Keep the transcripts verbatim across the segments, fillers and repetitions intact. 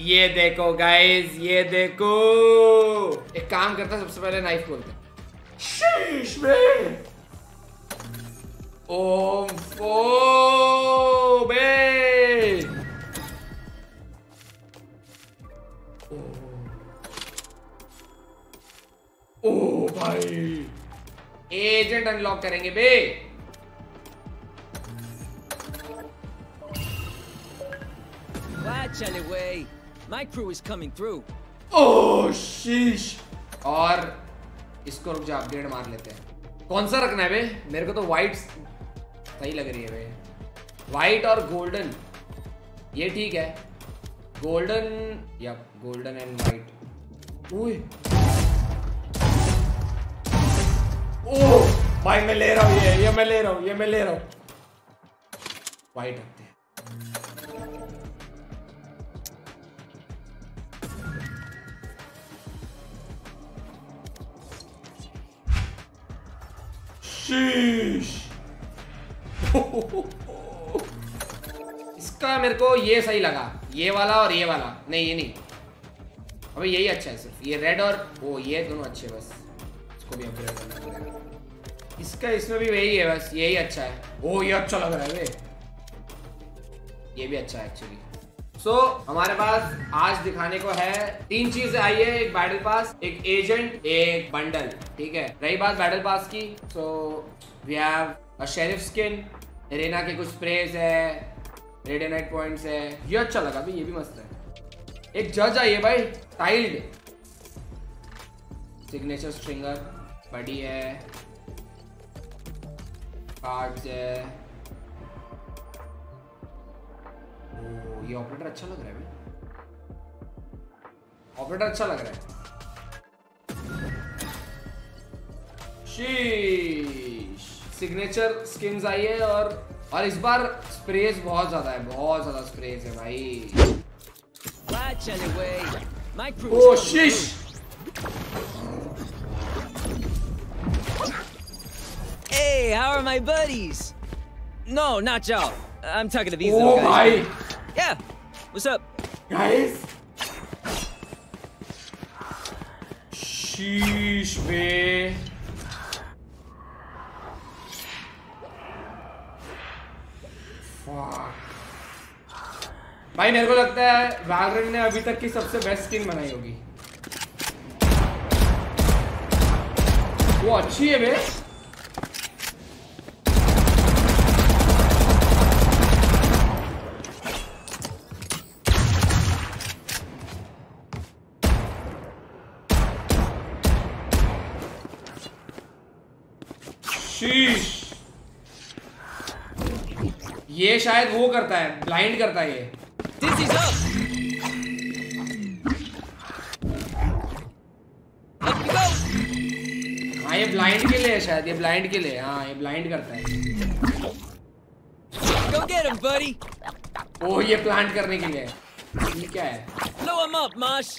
ये देखो गाइस, ये देखो। एक काम करता है, सबसे पहले नाइफ खोलते हैं। शीश में ओम फो बे। ओ भाई, एजेंट अनलॉक करेंगे बे। Anyway, my crew is coming through. ओह शीश। और इसको रुक जा, अपग्रेड मार लेते हैं। कौन सा रखना है बे? मेरे को तो व्हाइट सही लग रही है बे। व्हाइट और गोल्डन, ये ठीक है। गोल्डन या गोल्डन एंड व्हाइट। ओए ओह भाई, मैं ले रहा हूँ ये ये मैं ले रहा हूँ ये मैं ले रहा हूँ व्हाइट रखते हैं। इसका मेरे को ये सही लगा, ये वाला और ये वाला। नहीं ये नहीं, अबे यही अच्छा है सिर्फ। ये रेड और वो ये दोनों अच्छे हैं, बस इसको भी अपग्रेड करना पड़ेगा। इसका इसमें भी वही है, बस यही अच्छा है। ओ ये अच्छा लग रहा है बे, ये भी अच्छा है एक्चुअली। सो so, हमारे पास आज दिखाने को है तीन चीजें आई है। एक बैटल पास, एक एजेंट, एक बंडल। ठीक है, रही बात बैटल पास की, so we have a sheriff skin, Reyna के कुछ स्प्रेज है, रेडियनाइट पॉइंट्स है। ये अच्छा लगा भाई, ये भी मस्त है। एक जज आई है भाई, टाइल्ड सिग्नेचर स्ट्रिंगर, बड़ी है, कार्ड्स है। ओ, ये ऑपरेटर अच्छा लग रहा है भाई, ऑपरेटर अच्छा लग रहा है। शीश, सिग्नेचर स्किन्स आई है और और इस बार स्प्रेज बहुत ज्यादा है, बहुत ज्यादा स्प्रेज है भाई। ओ शीश, Hey, how are my buddies? No, not y'all. I'm talking to these oh little guys. My. Yeah, what's up? Guys? Sheesh, man. Fuck. भाई मेरे को लगता है वैलोरेंट ने अभी तक की सबसे बेस्ट स्किन बनाई होगी। वो अच्छी है बे। शीश, ये शायद वो करता है, ब्लाइंड करता है ये। हाँ ये ब्लाइंड के लिए है शायद, ये ब्लाइंड के लिए। हाँ ये ब्लाइंड करता है। Go get him, buddy. ओह ये प्लांट करने के लिए। ये क्या है? Blow him up, Mosh.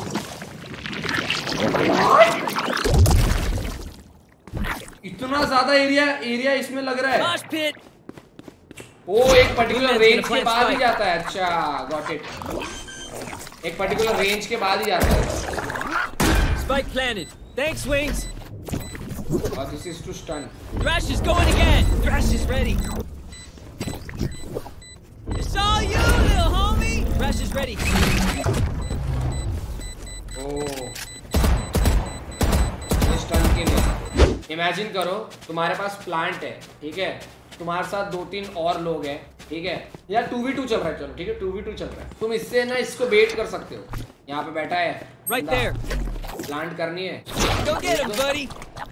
इतना ज्यादा एरिया एरिया इसमें लग रहा है। Mosh pit. ओ एक पर्टिकुलर रेंज के बाद ही जाता है। अच्छा गॉट इट, एक पर्टिकुलर रेंज के बाद ही जाता है। Spike planted. Thanks, Wings. Oh, this is to stun. Thrash is going again. Thrash is ready. It's all you, little homie. Thrash is ready. Oh. Stun के लिए इमेजिन करो तुम्हारे पास plant है, ठीक है, तुम्हारे साथ दो तीन और लोग हैं, ठीक है, या टू वी टू चल रहा है। चलो ठीक है, टू वी टू चल रहा है। तुम इससे ना इसको बेट कर सकते हो। यहाँ पे बैठा है, right there. प्लांट करनी है। Go get him, buddy.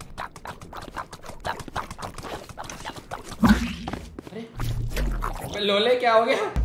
अरे लोले क्या हो गया?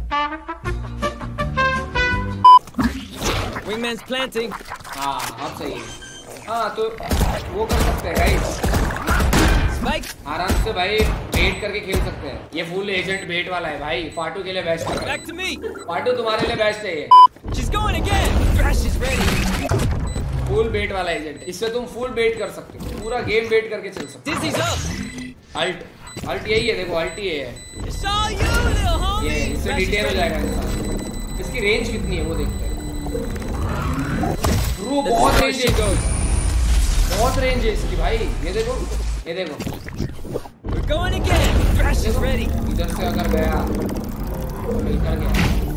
Wingman's planting. हाँ अब सही है। हाँ तो वो कर सकते हैं गाइस, Spike. आराम से भाई बेट करके खेल सकते हैं। ये फुल एजेंट बेट वाला है भाई, फाटू के लिए बेस्ट है। Back to me. फाटू तुम्हारे लिए बेस्ट है ये। She's going again. Thrash is ready. Full bait वाला एजेंट, इससे तुम फुल बेट कर सकते हो, पूरा गेम बेट करके चल सकते हो। Dizzy's up. अल्ट अल्ट यही है, देखो अल्ट ये है। It's all you, little homie. ये इससे Thrash is डिटेल हो ready. जाएगा इंसान। इसकी रेंज कितनी है वो देखते हैं। ब्रो बहुत रेंज है, बहुत रेंज है इसकी भाई। ये देखो, ये देखो। We're going again. Thrash is ready. इधर से अगर गया तो मिलकर गया।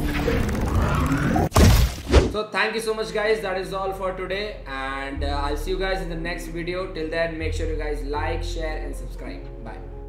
So thank you so much guys, that is all for today and uh, I'll see you guys in the next video. Till then make sure you guys like, share and subscribe. Bye.